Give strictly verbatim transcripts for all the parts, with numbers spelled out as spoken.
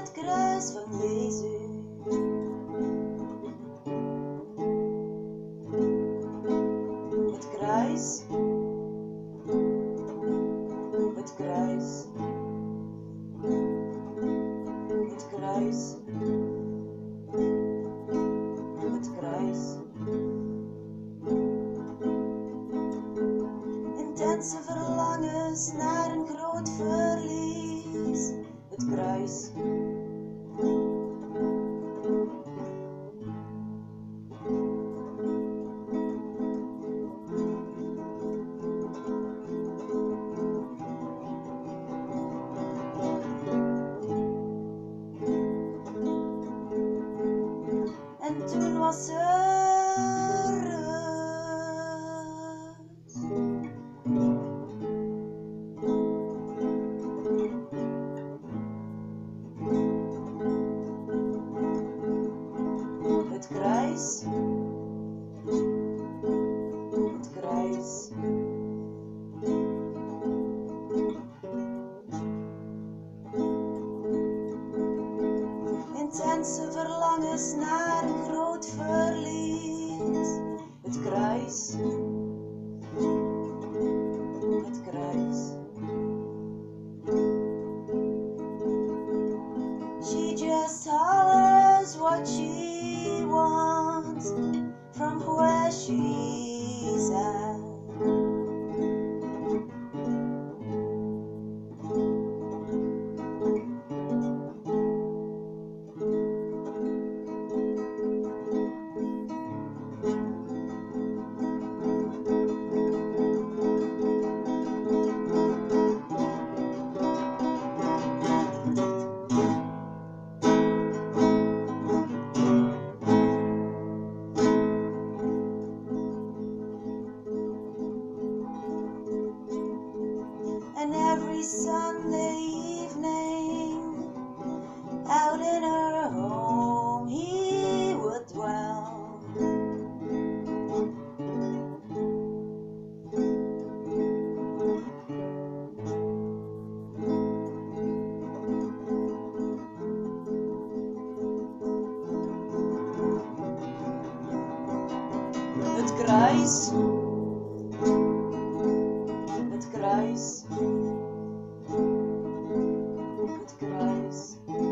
het kruis van Jezus. Het kruis, het kruis, het kruis, het kruis. Intense verlangens naar een groot verlies. Het kruis. En toen was er rust. Het kruis, het kruis. Intense verlangens naar een groot verlies. Het kruis, het kruis. She just hollers what she wants from where she's at. And every Sunday evening, out in her home he would dwell. Het kruis, het kruis, het kruis.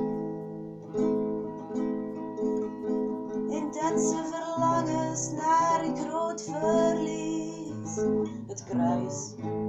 Intense verlangens naar een groot verlies. Het kruis.